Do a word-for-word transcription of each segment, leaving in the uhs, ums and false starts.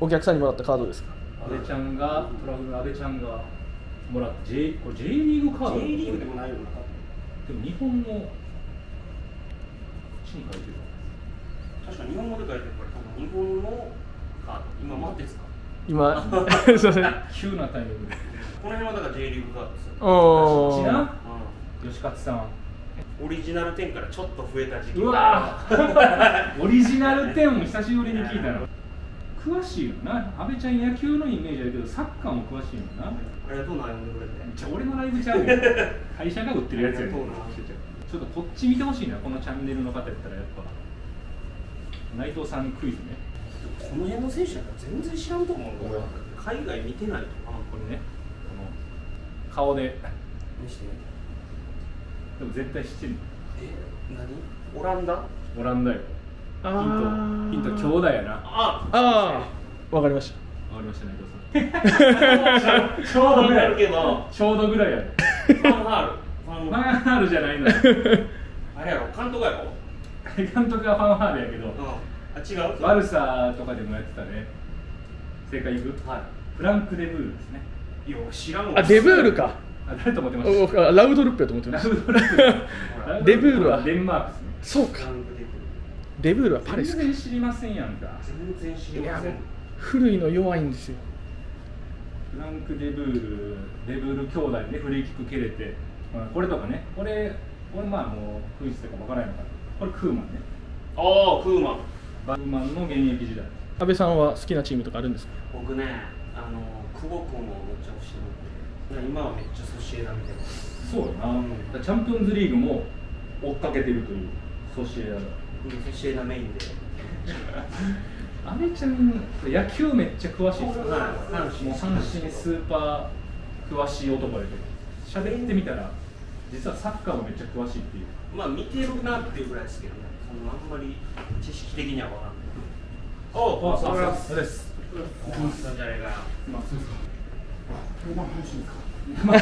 お客さんにもらったカードですか？ 安倍ちゃんがトラフル安倍ちゃんがもらった J これ J リーグカード J リーグでもないよな。 でも日本のこっちに書いてる確か日本語で書いてるから、日本のカード今待ってですか？ 今すいません。 急なタイミングでこの辺はだから J リーグカードですよ。 おーこっちな吉勝さんオリジナルテンからちょっと増えた時期。 うわオリジナルテンも久しぶりに聞いたの。詳しいよな。安倍ちゃん野球のイメージあるけどサッカーも詳しいもんな。 ありがとうな、呼んでくれて。 じゃ俺のライブちゃうよ会社が売ってるやつやねん。ちょっとこっち見てほしいな、このチャンネルの方やったら。やっぱ内藤さんクイズね。 この辺の選手なんか全然知らんと思う。海外見てないとか。 これね、この顔で見して。 でも絶対知ってるの。 え、何？オランダ？ オランダよ。ヒント、ヒント兄弟やな。 あああ、わかりました。 わかりましたね、伊藤さん。ちょうどぐらいけど、 ちょうどぐらいやね。 ファンハール。 ファンハールじゃないのよ。 あれやろ、監督やろ。 監督はファンハールやけど、 あ、違う。 バルサとかでもやってたね。正解いく？はい。フランク・デブールですね。 いや、知らんわ。 あ、デブールか。 あ、誰と思ってました？ おあラウドルップやと思ってました。デブールはデンマークですね。 そうか。デブールはパレスか。 全然知りませんやんか。 全然知りません。 古いの弱いんですよ。 フランク・デブール、デブール兄弟でフリーキック蹴れて、まあ、これとかね、これ、これまあもうクイズとかわからないのかな。これクーマンね。 ああ、クーマン。 バーマンの現役時代。 安倍さんは好きなチームとかあるんですか？ 僕ね、あの久保君もめっちゃ欲しいので、今はめっちゃソシエダ見てます。 そうやな、うん、だチャンピオンズリーグも追っかけてるというソシエダだ。 ソシエダメインで。 阿部ちゃん、野球めっちゃ詳しいですよ。 阪神、 もう阪神スーパー詳しい男やけど、喋ってみたら、実はサッカーもめっちゃ詳しいっていう。 まあ見てるなっていうぐらいですけどね、そのあんまり知識的には分からない。おお、そうです。そうです。じゃないか。まあそうですか。これが阪神ですか。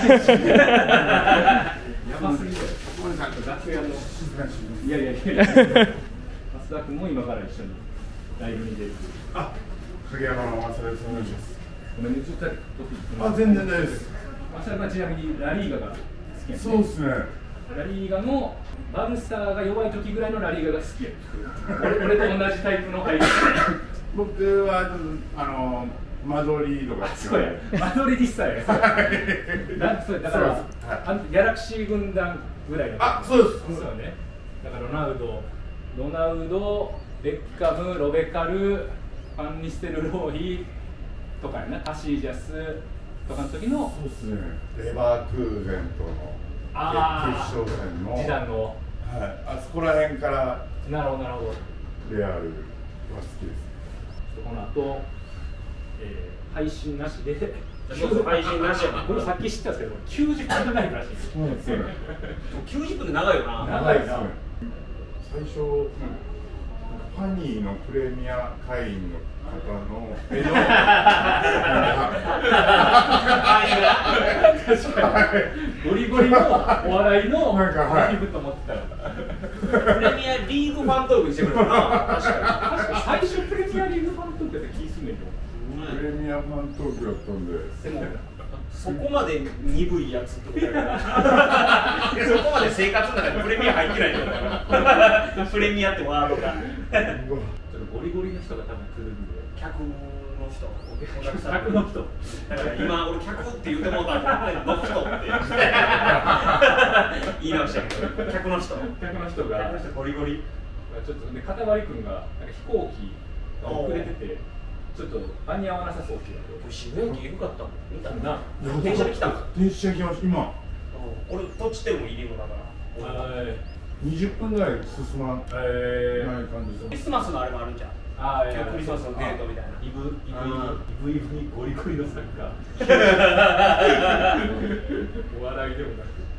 やばすぎる。ごめんなさい。楽屋の静かに。いやいやいや。増田君も今から一緒にライブに出る。 あ、影山の松田です。お願いします。 ごめんね、ずっと。 あ、全然大丈夫です。 増田君はちなみにラリーガが好きやね。 そうですね。 ラリーガのバルサが弱い時ぐらいのラリーガが好きや。俺俺と同じタイプの入り。 僕はあのマドリードが好き。 そうや。マドリディスタや。だそうだから、あのギャラクシー軍団ぐらいの。 あ、そうです。 そうよね。だからロナウド、ロナウド、ベッカム、ロベカル、ファンニステルローイとかやな、カシージャスとかの時の。 そうですね。レバークーゼンとの決勝戦の。 時短の。 はい。あそこら辺からなるほどなるほど。 レアルは好きです。 この後、えー、配信なしで。 そうそう、配信なしやな。 これさっき知ったんですけど、きゅうじゅっぷんがないらしいです。 そうですね。 きゅうじゅっぷんで長いよな。 長いな。 最初、うん、ファニーのプレミア会員の方の絵の確かにゴリゴリのお笑いのなんかはいと思ってたらプレミアリーグファントークしてくれるな。確か確かに最初プレミアリーグファントークやった気すんねんけど。 プレミアファントークだったんで。 でもそこまで鈍いやつってことやからそこまで生活の中にプレミア入ってないんだからプレミアってワードがゴリゴリの人が多分来るんで、 客の人、お客さん客の人だから今俺客って言うてもうたらの人って言い直したけど、客の人客の人がゴリゴリちょっとね、片割君がなんか飛行機が遅れててちょっと間に合わなさそうって言われて、 渋谷駅エグかったもん見たな。 電車で来た電車来ました今。 俺どっちでもいいのだからにじゅっぷんぐらい進まないえ感じで。 クリスマスのあれもあるんじゃん。 あ今日クリスマスのデートみたいな。 イブイブイブイブにゴリゴリのサッカーお笑いでもなく